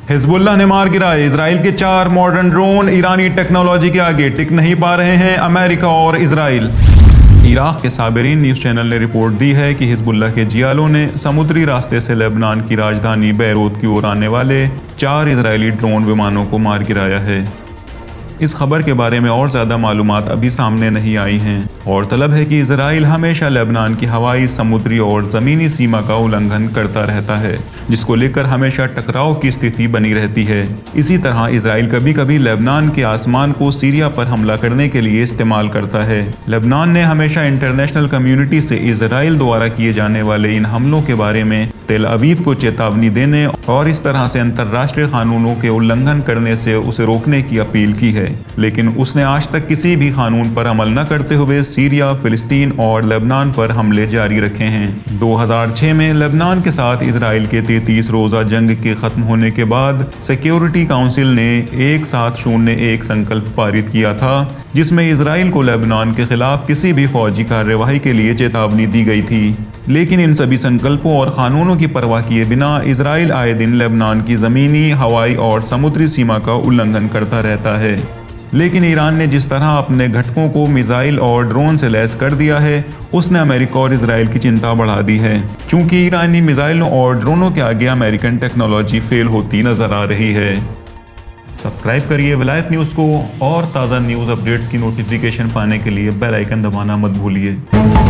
Hezbollah ने मार गिराए इजराइल के 4 मॉडर्न ड्रोन। ईरानी टेक्नोलॉजी के आगे टिक नहीं पा रहे हैं अमेरिका और इजराइल। इराक के साबरीन न्यूज़ चैनल ने रिपोर्ट दी है कि हिजबुल्लाह के जियालों ने समुद्री रास्ते से लेबनान की राजधानी बैरूत की ओर आने वाले 4 इजरायली ड्रोन विमानों को मार गिराया है। इस खबर के बारे में और ज़्यादा मालूमात अभी सामने नहीं आई हैं और तलब है कि इजराइल हमेशा लेबनान की हवाई, समुद्री और ज़मीनी सीमा का उल्लंघन करता रहता है, जिसको लेकर हमेशा टकराव की स्थिति बनी रहती है। इसी तरह इजराइल कभी कभी लेबनान के आसमान को सीरिया पर हमला करने के लिए इस्तेमाल करता है। लेबनान ने हमेशा इंटरनेशनल कम्युनिटी से इजराइल द्वारा किए जाने वाले इन हमलों के बारे में तेल अवीव को चेतावनी देने और इस तरह से अंतर्राष्ट्रीय कानूनों के उल्लंघन करने से उसे रोकने की अपील की है, लेकिन उसने आज तक किसी भी कानून पर अमल न करते हुए सीरिया, फिलिस्तीन और लेबनान पर हमले जारी रखे हैं। 2006 में लेबनान के साथ इजराइल के 33 रोजा जंग के खत्म होने के बाद सिक्योरिटी काउंसिल ने 1701 संकल्प पारित किया था, जिसमें इजराइल को लेबनान के खिलाफ किसी भी फौजी कार्यवाही के लिए चेतावनी दी गई थी। लेकिन इन सभी संकल्पों और कानूनों की परवाह किए बिना इजराइल आए दिन लेबनान की ज़मीनी, हवाई और समुद्री सीमा का उल्लंघन करता रहता है। लेकिन ईरान ने जिस तरह अपने घटकों को मिसाइल और ड्रोन से लैस कर दिया है, उसने अमेरिका और इजराइल की चिंता बढ़ा दी है, क्योंकि ईरानी मिसाइलों और ड्रोनों के आगे अमेरिकन टेक्नोलॉजी फेल होती नजर आ रही है। सब्सक्राइब करिए विलायत न्यूज़ को और ताज़ा न्यूज़ अपडेट्स की नोटिफिकेशन पाने के लिए बेल आइकन दबाना मत भूलिए।